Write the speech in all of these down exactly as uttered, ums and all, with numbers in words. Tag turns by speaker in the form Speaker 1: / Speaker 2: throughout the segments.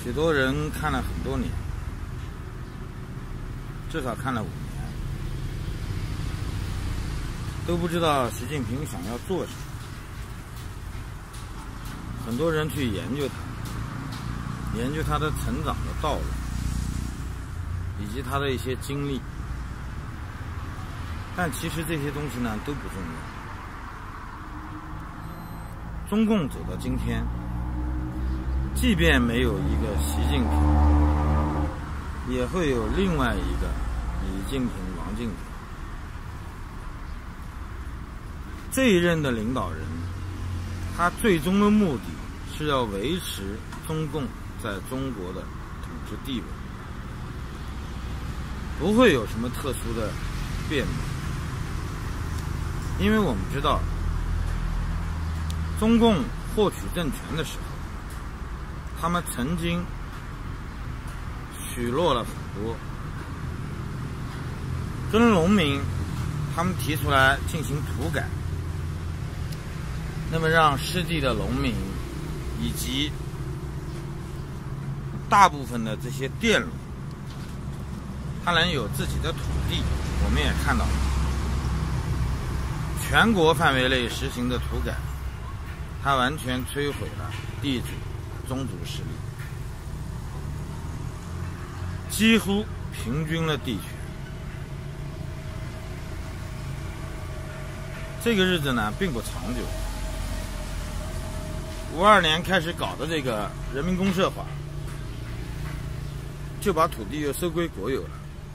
Speaker 1: 许多人看了很多年，至少看了五年，都不知道习近平想要做什么。很多人去研究他，研究他的成长的道路，以及他的一些经历。但其实这些东西呢都不重要。中共走到今天，即便没有一个习近平，也会有另外一个李近平、王近平。这一任的领导人，他最终的目的是要维持中共在中国的统治地位，不会有什么特殊的变动。因为我们知道，中共获取政权的时候，他们曾经许诺了很多，跟农民他们提出来进行土改，那么让失地的农民以及大部分的这些佃农，他能有自己的土地。我们也看到了，全国范围内实行的土改，它完全摧毁了地主、宗族势力，几乎平均了地权。这个日子呢并不长久。五二年开始搞的这个人民公社法，就把土地又收归国有了。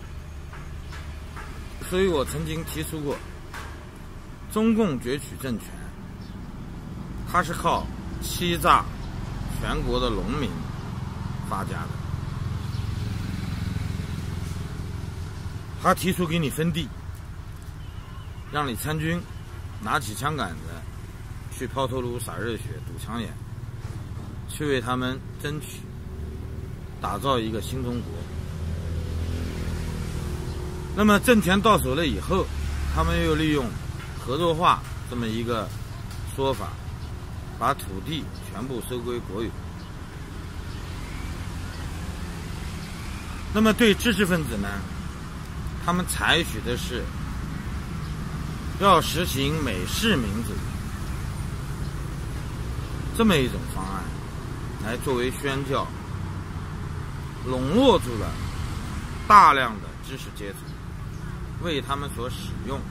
Speaker 1: 所以我曾经提出过，中共攫取政权，它是靠欺诈全国的农民发家的。他提出给你分地，让你参军，拿起枪杆子去抛头颅、洒热血、堵枪眼，去为他们争取打造一个新中国。那么政权到手了以后，他们又利用合作化这么一个说法，把土地全部收归国有。那么对知识分子呢，他们采取的是要实行美式民主这么一种方案，来作为宣教，笼络住了大量的知识阶层，为他们所使用。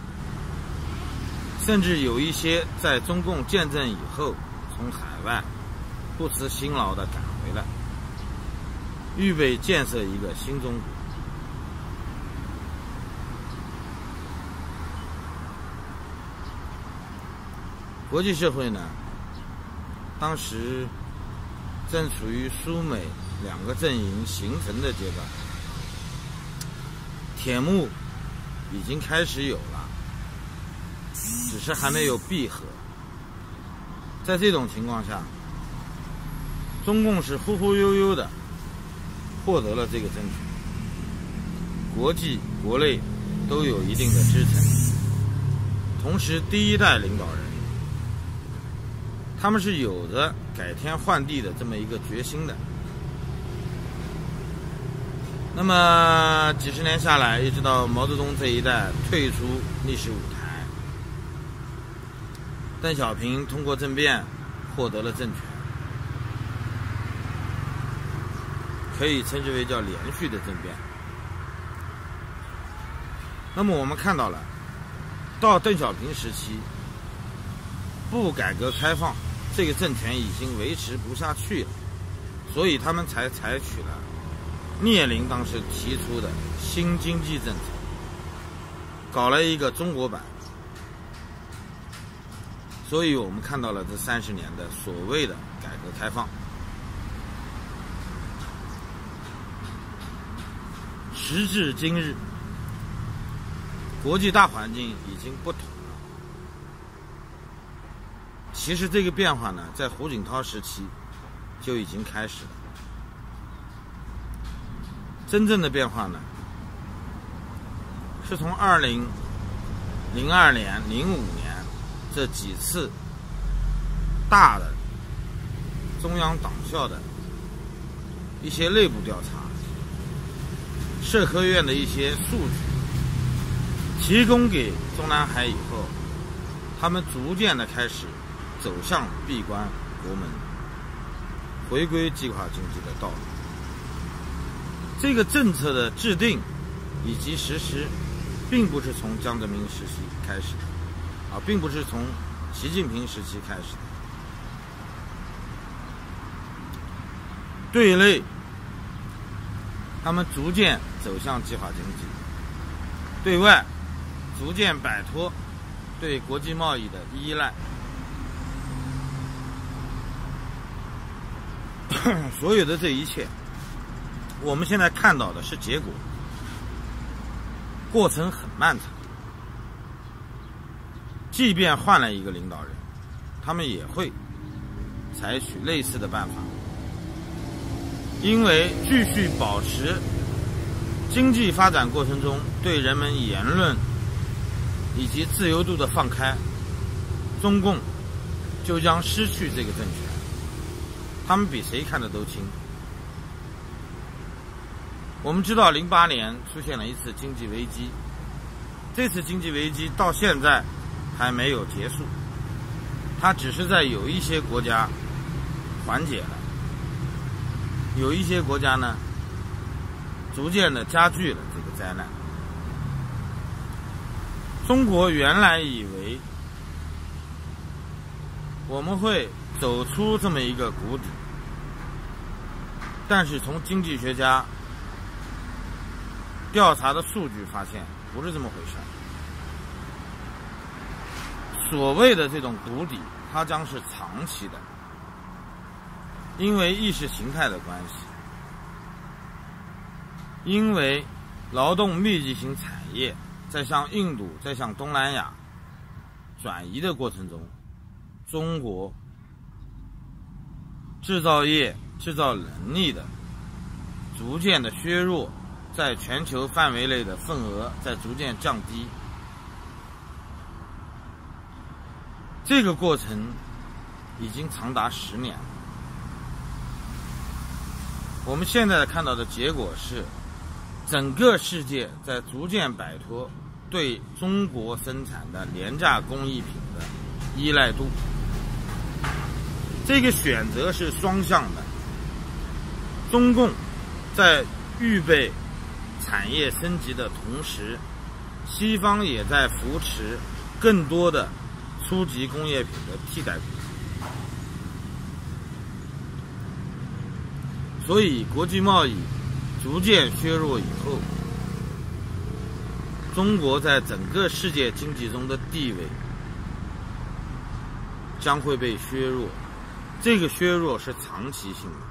Speaker 1: 甚至有一些在中共建政以后，从海外不辞辛劳地赶回来，预备建设一个新中国。国际社会呢，当时正处于苏美两个阵营形成的阶段，铁幕已经开始有了，只是还没有闭合。在这种情况下，中共是忽忽悠悠的获得了这个政权，国际国内都有一定的支撑。同时第一代领导人，他们是有着改天换地的这么一个决心的。那么几十年下来，一直到毛泽东这一代退出历史舞台，邓小平通过政变获得了政权，可以称之为叫连续的政变。那么我们看到了，到邓小平时期，不改革开放，这个政权已经维持不下去了，所以他们才采取了聂林当时提出的新经济政策，搞了一个中国版。所以我们看到了这三十年的所谓的改革开放。时至今日，国际大环境已经不同了。其实这个变化呢，在胡锦涛时期就已经开始了。真正的变化呢，是从二零零二年、零五年这几次大的中央党校的一些内部调查，社科院的一些数据提供给中南海以后，他们逐渐的开始走向闭关国门，回归计划经济的道路。这个政策的制定以及实施，并不是从江泽民时期开始的，啊，并不是从习近平时期开始的。对内，他们逐渐走向计划经济；对外，逐渐摆脱对国际贸易的依赖。所有的这一切，我们现在看到的是结果，过程很漫长。即便换了一个领导人，他们也会采取类似的办法，因为继续保持经济发展过程中对人们言论以及自由度的放开，中共就将失去这个政权。他们比谁看得都清。我们知道零八年出现了一次经济危机，这次经济危机到现在还没有结束，它只是在有一些国家缓解了，有一些国家呢逐渐的加剧了这个灾难。中国原来以为我们会走出这么一个谷底，但是从经济学家调查的数据发现，不是这么回事。所谓的这种谷底，它将是长期的，因为意识形态的关系，因为劳动密集型产业在向印度、在向东南亚转移的过程中，中国制造业制造能力的逐渐的削弱，在全球范围内的份额在逐渐降低。这个过程已经长达十年了。我们现在看到的结果是，整个世界在逐渐摆脱对中国生产的廉价工艺品的依赖度。这个选择是双向的，中共在预备产业升级的同时，西方也在扶持更多的初级工业品的替代品。所以国际贸易逐渐削弱以后，中国在整个世界经济中的地位将会被削弱，这个削弱是长期性的。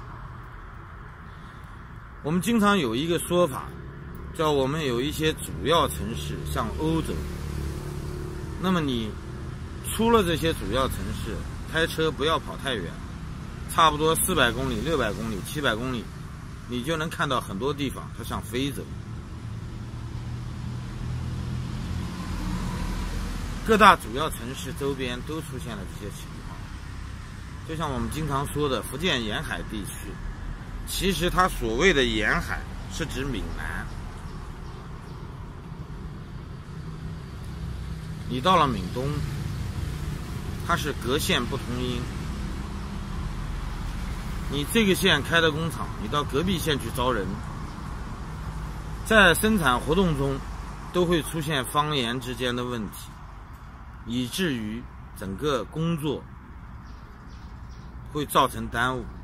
Speaker 1: 我们经常有一个说法，叫我们有一些主要城市像欧洲，那么你出了这些主要城市，开车不要跑太远，差不多四百公里、六百公里、七百公里，你就能看到很多地方它像非洲。各大主要城市周边都出现了这些情况，就像我们经常说的福建沿海地区，其实它所谓的沿海是指闽南。你到了闽东，它是隔县不同音，你这个县开的工厂，你到隔壁县去招人，在生产活动中都会出现方言之间的问题，以至于整个工作会造成耽误。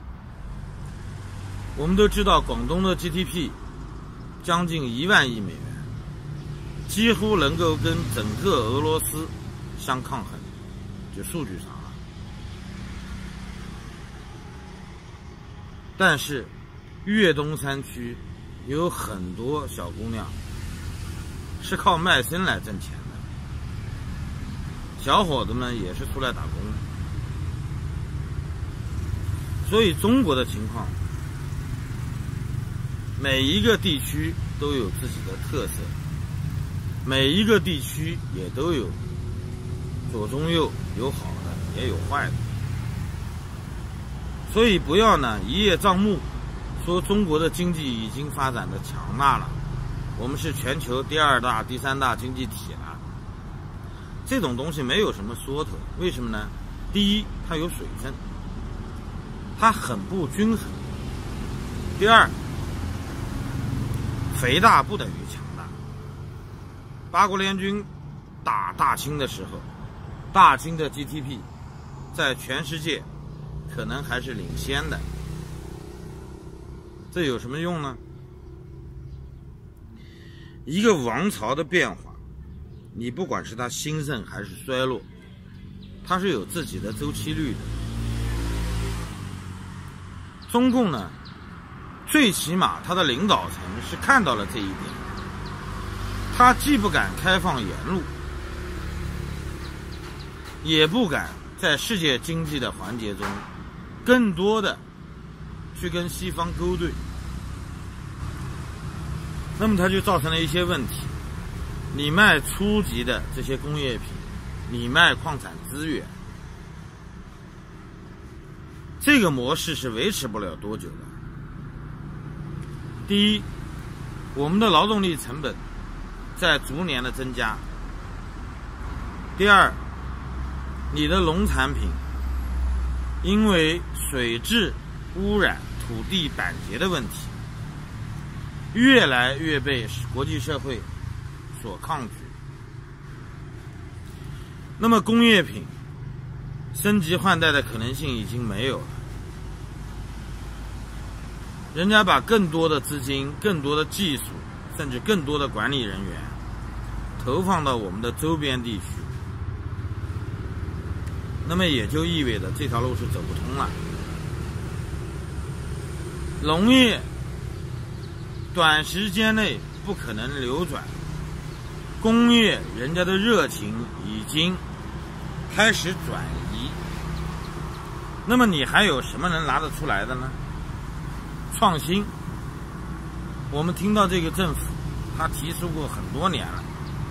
Speaker 1: 我们都知道广东的 G D P 将近一万亿美元，几乎能够跟整个俄罗斯相抗衡，就数据上啊。但是粤东山区有很多小姑娘是靠卖身来挣钱的，小伙子们也是出来打工的。所以中国的情况，每一个地区都有自己的特色，每一个地区也都有左中右，有好的也有坏的。所以不要呢一叶障目， 说中国的经济已经发展的强大了，我们是全球第二大、第三大经济体了。这种东西没有什么说头，为什么呢？第一，它有水分，它很不均衡；第二，肥大不等于强大。八国联军打大清的时候，大清的 G D P 在全世界可能还是领先的，这有什么用呢？一个王朝的变化，你不管是它兴盛还是衰落，它是有自己的周期率的。中共呢，最起码它的领导层是看到了这一点，他既不敢开放言路，也不敢在世界经济的环节中更多的去跟西方勾兑，那么它就造成了一些问题。你卖初级的这些工业品，你卖矿产资源，这个模式是维持不了多久的。第一，我们的劳动力成本在逐年的增加；第二，你的农产品因为水质污染、土地板结的问题，越来越被国际社会所抗拒。那么工业品升级换代的可能性已经没有了，人家把更多的资金、更多的技术，甚至更多的管理人员投放到我们的周边地区，那么也就意味着这条路是走不通了。农业短时间内不可能流转，工业人家的热情已经开始转移，那么你还有什么能拿得出来的呢？创新，我们听到这个政府他提出过很多年了，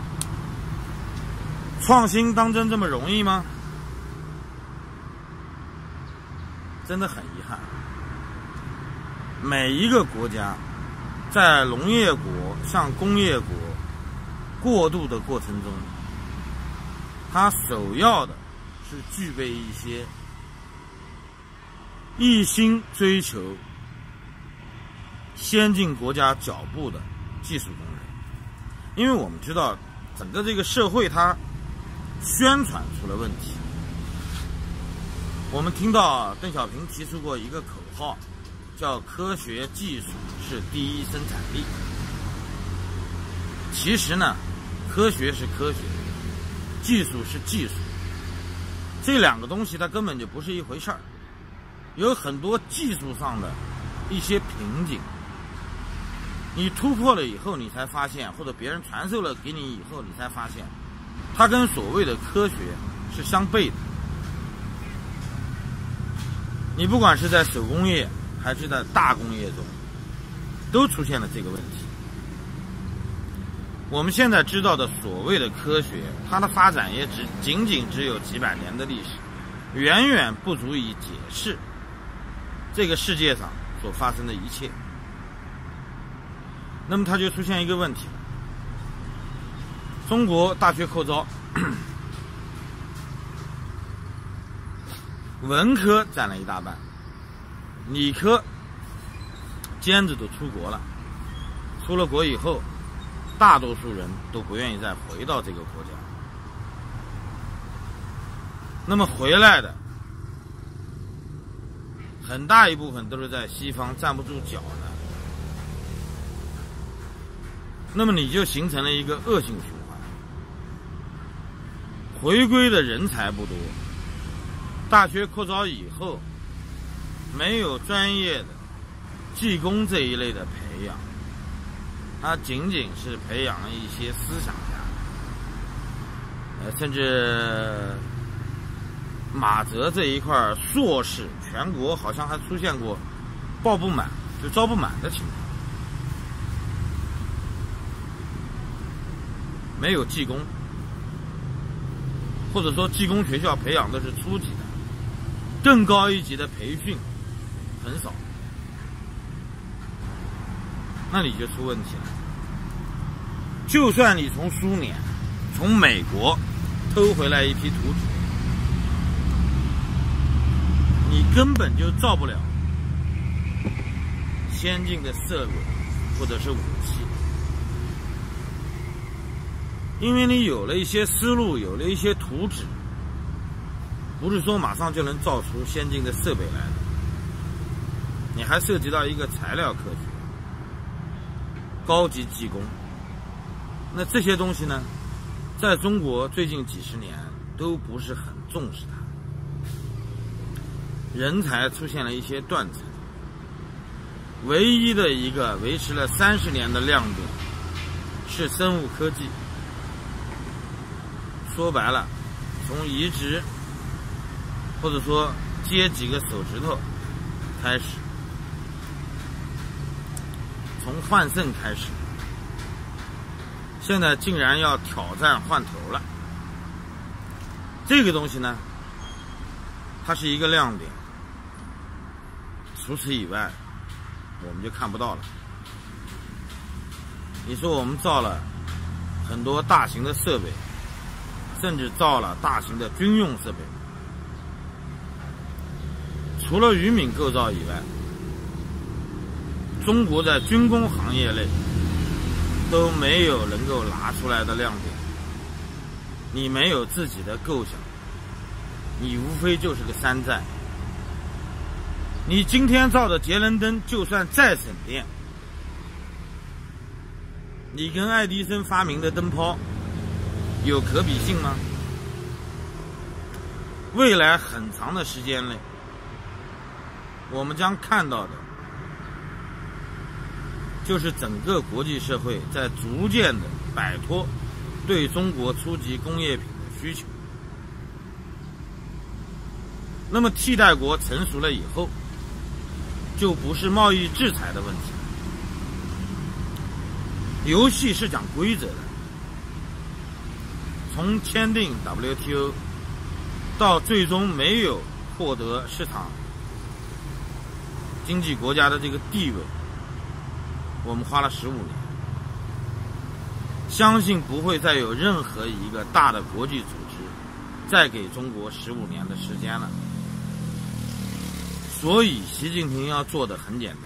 Speaker 1: 创新当真这么容易吗？真的很遗憾，每一个国家在农业国向工业国过渡的过程中，它首要的是具备一些一心追求先进国家脚步的技术工人。因为我们知道整个这个社会它宣传出了问题。我们听到邓小平提出过一个口号，叫科学技术是第一生产力。其实呢，科学是科学，技术是技术，这两个东西它根本就不是一回事儿。有很多技术上的一些瓶颈，你突破了以后，你才发现，或者别人传授了给你以后，你才发现，它跟所谓的科学是相悖的。你不管是在手工业还是在大工业中，都出现了这个问题。我们现在知道的所谓的科学，它的发展也只仅仅只有几百年的历史，远远不足以解释这个世界上所发生的一切。那么它就出现一个问题了，中国大学扩招，文科占了一大半，理科尖子都出国了，出了国以后，大多数人都不愿意再回到这个国家。那么回来的很大一部分都是在西方站不住脚的，那么你就形成了一个恶性循环。回归的人才不多，大学扩招以后没有专业的技工这一类的培养，它仅仅是培养了一些思想家，呃，甚至马哲这一块硕士，全国好像还出现过报不满，就招不满的情况。没有技工，或者说技工学校培养的是初级的，更高一级的培训很少。 那你就出问题了。就算你从苏联、从美国偷回来一批图纸，你根本就造不了先进的设备或者是武器，因为你有了一些思路，有了一些图纸，不是说马上就能造出先进的设备来的。你还涉及到一个材料科学、高级技工，那这些东西呢，在中国最近几十年都不是很重视它，人才出现了一些断层。唯一的一个维持了三十年的亮点是生物科技。说白了，从移植或者说接几个手指头开始，从换肾开始，现在竟然要挑战换头了。这个东西呢，它是一个亮点，除此以外我们就看不到了。你说我们造了很多大型的设备，甚至造了大型的军用设备，除了渔民构造以外，中国在军工行业内都没有能够拿出来的亮点。你没有自己的构想，你无非就是个山寨。你今天造的节能灯就算再省电，你跟爱迪生发明的灯泡有可比性吗？未来很长的时间内，我们将看到的就是整个国际社会在逐渐的摆脱对中国初级工业品的需求。那么替代国成熟了以后，就不是贸易制裁的问题。游戏是讲规则的，从签订 W T O 到最终没有获得市场经济国家的这个地位，我们花了十五年。相信不会再有任何一个大的国际组织再给中国十五年的时间了。所以习近平要做的很简单，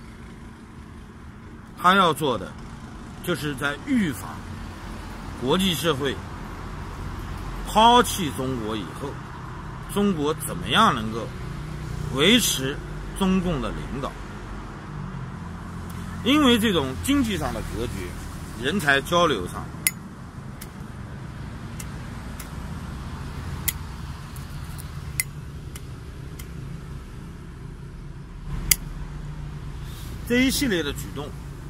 Speaker 1: 他要做的就是在预防国际社会抛弃中国以后，中国怎么样能够维持中共的领导。因为这种经济上的格局，人才交流上，这一系列的举动，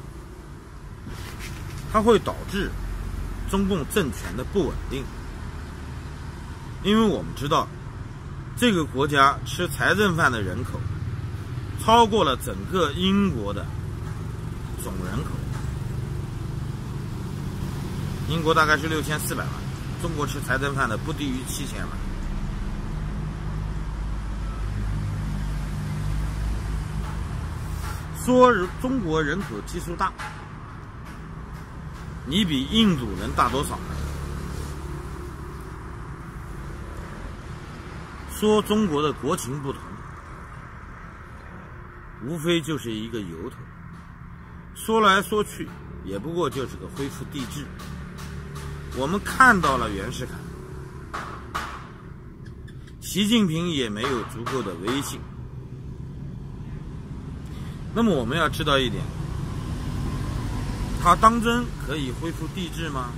Speaker 1: 它会导致中共政权的不稳定。因为我们知道，这个国家吃财政饭的人口超过了整个英国的总人口。英国大概是六千四百万，中国吃财政饭的不低于七千万。说中国人口基数大，你比印度能大多少？说中国的国情不同，无非就是一个由头。说来说去，也不过就是个恢复帝制。我们看到了袁世凯，习近平也没有足够的威信。那么我们要知道一点，他当真可以恢复帝制吗？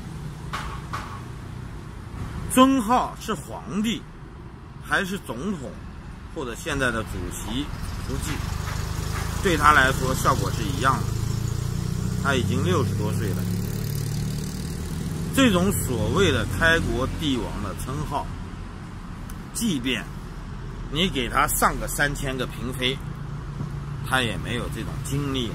Speaker 1: 尊号是皇帝还是总统或者现在的主席书记，对他来说效果是一样的。他已经六十多岁了，这种所谓的开国帝王的称号，即便你给他上个三千个嫔妃，他也没有这种精力。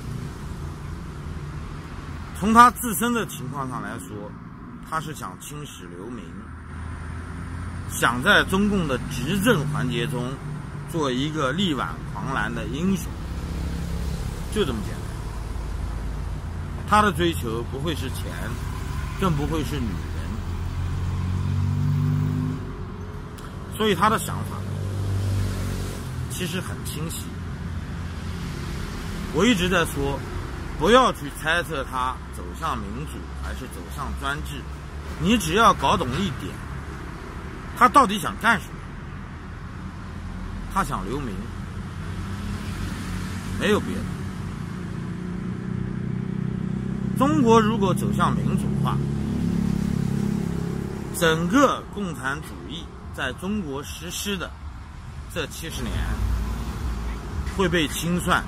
Speaker 1: 从他自身的情况上来说，他是想青史留名，想在中共的执政环节中做一个力挽狂澜的英雄，就这么简单。 他的追求不会是钱，更不会是女人，所以他的想法其实很清晰。我一直在说，不要去猜测他走向民主还是走向专制，你只要搞懂一点，他到底想干什么？他想留名，没有别的。中国如果走向民主化，整个共产主义在中国实施的这七十年会被清算。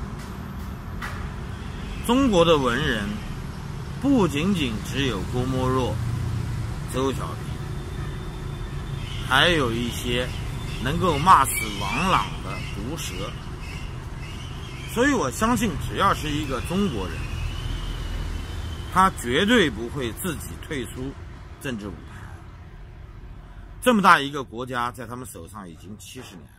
Speaker 1: 中国的文人不仅仅只有郭沫若、周小平，还有一些能够骂死王朗的毒舌。所以我相信，只要是一个中国人，他绝对不会自己退出政治舞台。这么大一个国家在他们手上已经七十年了，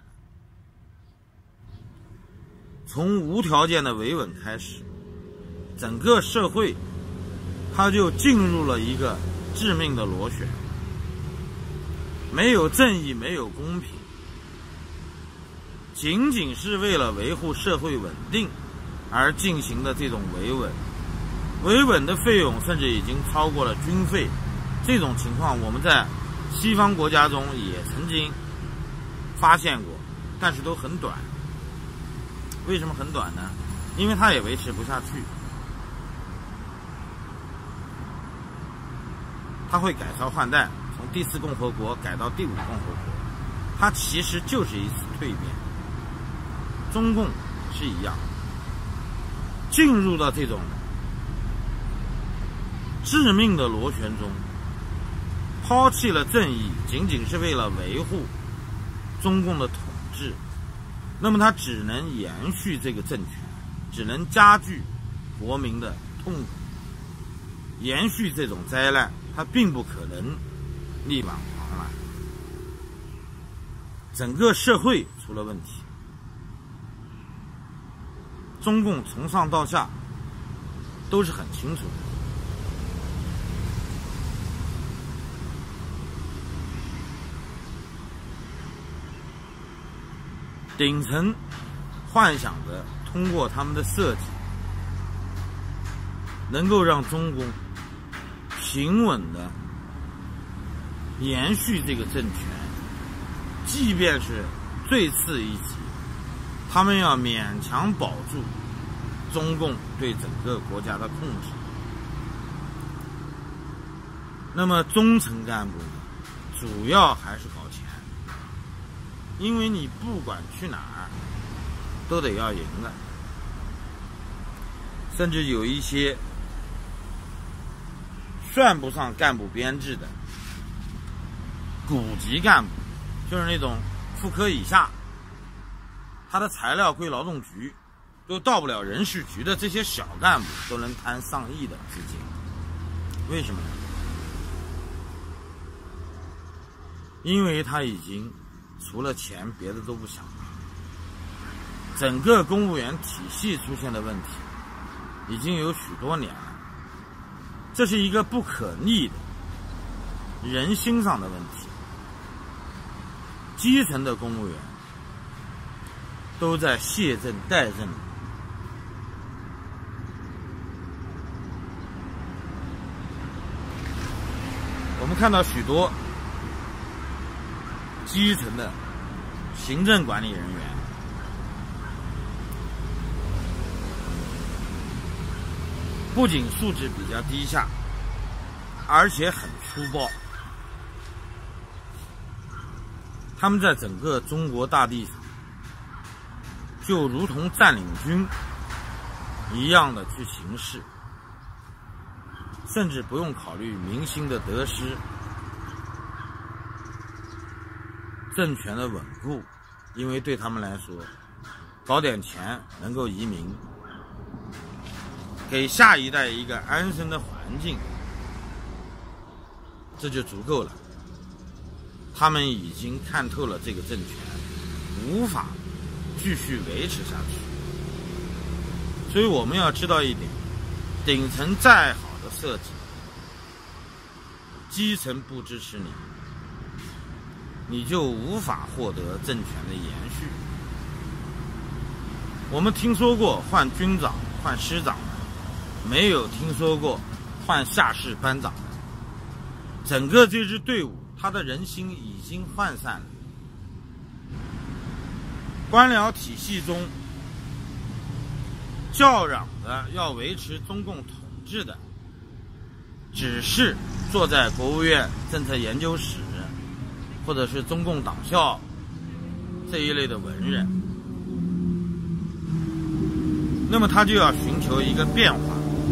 Speaker 1: 从无条件的维稳开始，整个社会它就进入了一个致命的螺旋，没有正义，没有公平，仅仅是为了维护社会稳定而进行的这种维稳，维稳的费用甚至已经超过了军费。这种情况我们在西方国家中也曾经发现过，但是都很短。为什么很短呢？因为它也维持不下去，它会改朝换代，从第四共和国改到第五共和国，它其实就是一次蜕变。中共是一样，进入到这种致命的螺旋中，抛弃了正义，仅仅是为了维护中共的统治，那么它只能延续这个政权，只能加剧国民的痛苦，延续这种灾难，它并不可能力挽狂澜。整个社会出了问题，中共从上到下都是很清楚的。顶层幻想着通过他们的设计，能够让中共平稳的延续这个政权，即便是最次一级，他们要勉强保住中共对整个国家的控制。那么中层干部主要还是搞钱，因为你不管去哪儿都得要赢的，甚至有一些算不上干部编制的股级干部，就是那种副科以下，他的材料归劳动局，都到不了人事局的这些小干部都能贪上亿的资金。为什么呢？因为他已经除了钱别的都不想了。整个公务员体系出现的问题已经有许多年了，这是一个不可逆的人心上的问题。基层的公务员都在谢政怠政。我们看到许多基层的行政管理人员不仅素质比较低下，而且很粗暴。他们在整个中国大地上就如同占领军一样的去行事，甚至不用考虑民心的得失，政权的稳固，因为对他们来说，搞点钱能够移民，给下一代一个安身的环境，这就足够了。他们已经看透了这个政权无法继续维持下去，所以我们要知道一点， 顶层再好的设计，基层不支持你，你就无法获得政权的延续。我们听说过换军长、换师长的，没有听说过换下士班长的。整个这支队伍，他的人心已经涣散了。官僚体系中叫嚷的要维持中共统治的，只是坐在国务院政策研究室或者是中共党校这一类的文人。那么他就要寻求一个变化，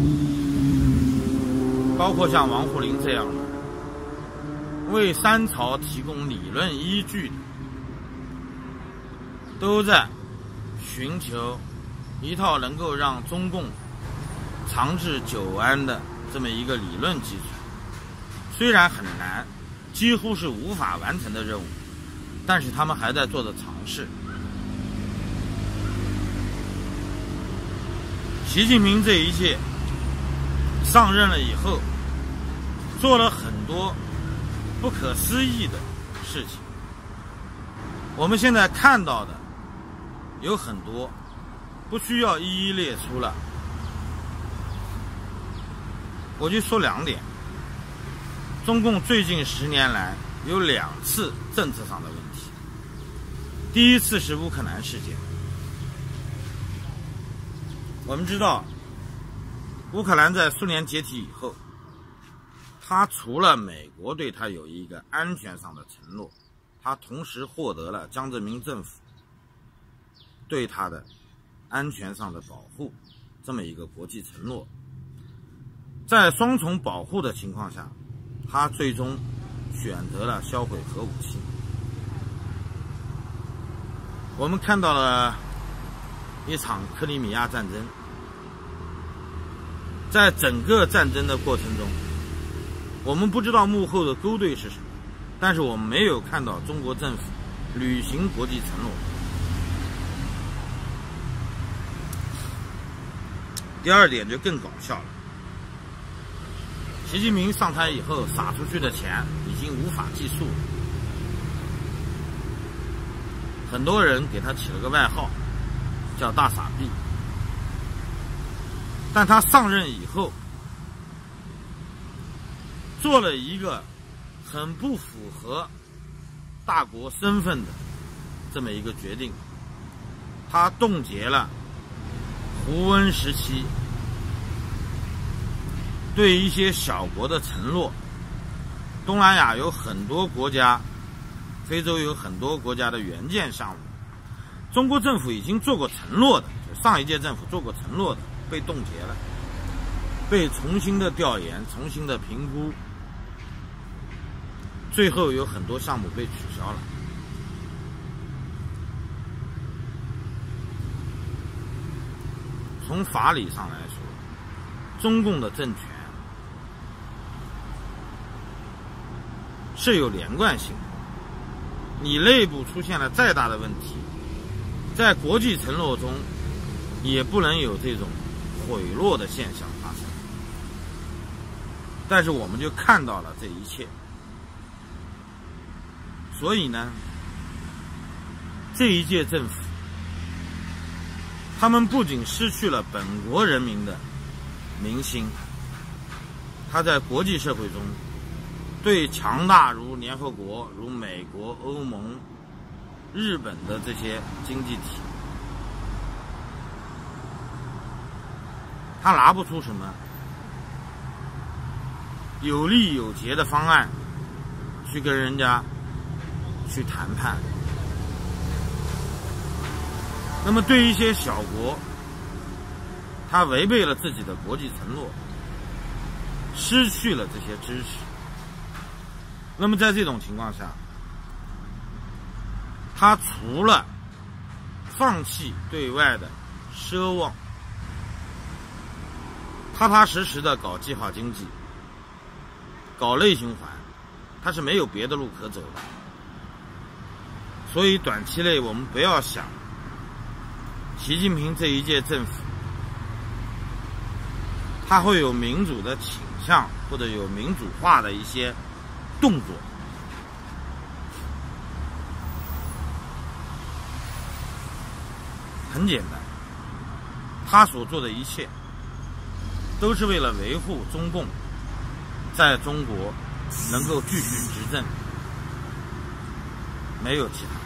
Speaker 1: 包括像王沪宁这样的为三朝提供理论依据的，都在寻求一套能够让中共长治久安的这么一个理论基础。虽然很难，几乎是无法完成的任务，但是他们还在做着尝试。习近平这一届上任了以后，做了很多不可思议的事情。我们现在看到的有很多，不需要一一列出了，我就说两点。中共最近十年来有两次政策上的问题。第一次是乌克兰事件。我们知道，乌克兰在苏联解体以后，它除了美国对它有一个安全上的承诺，它同时获得了江泽民政府对它的安全上的保护，这么一个国际承诺。在双重保护的情况下，他最终选择了销毁核武器。我们看到了一场克里米亚战争，在整个战争的过程中，我们不知道幕后的勾兑是什么，但是我们没有看到中国政府履行国际承诺。第二点就更搞笑了，习近平上台以后撒出去的钱已经无法计数了，很多人给他起了个外号叫大傻逼。但他上任以后做了一个很不符合大国身份的这么一个决定，他冻结了胡温时期对一些小国的承诺。东南亚有很多国家，非洲有很多国家的援建项目，中国政府已经做过承诺的，就上一届政府做过承诺的，被冻结了，被重新的调研，重新的评估，最后有很多项目被取消了。从法理上来说，中共的政权是有连贯性的，你内部出现了再大的问题，在国际承诺中也不能有这种毁落的现象发生。但是我们就看到了这一切，所以呢，这一届政府他们不仅失去了本国人民的民心，他在国际社会中对强大如联合国、如美国、欧盟、日本的这些经济体，他拿不出什么有利有节的方案去跟人家去谈判。那么对一些小国，他违背了自己的国际承诺，失去了这些支持。那么在这种情况下，他除了放弃对外的奢望，踏踏实实的搞计划经济，搞内循环，他是没有别的路可走的。所以短期内我们不要想习近平这一届政府他会有民主的倾向，或者有民主化的一些动作。很简单，他所做的一切都是为了维护中共在中国能够继续执政，没有其他。